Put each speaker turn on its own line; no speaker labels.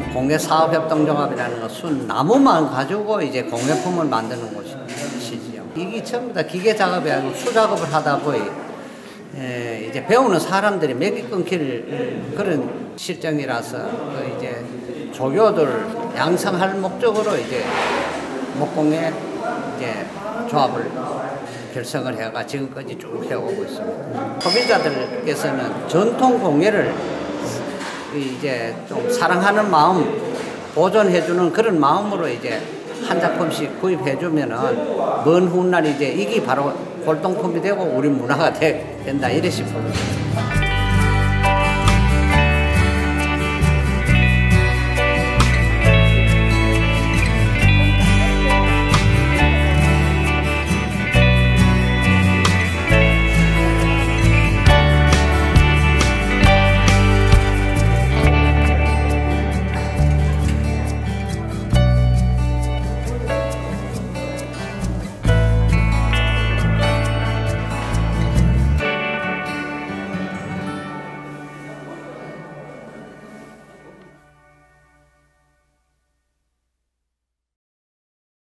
공예사업협동조합이라는 것은 나무만 가지고 이제 공예품을 만드는 곳이지요. 이게 전부 다 기계 작업이 아니고 수작업을 하다 보니 이제 배우는 사람들이 맥이 끊길 그런 실정이라서 이제 조교들 양성할 목적으로 이제 목공예 이제 조합을 결성을 해가 지금까지 쭉 해오고 있습니다. 소비자들께서는 전통 공예를 이제 좀 사랑하는 마음, 보존해주는 그런 마음으로 이제 한 작품씩 구입해주면은 먼 훗날 이제 이게 바로 골동품이 되고 우리 문화가 된다 이래 싶어요.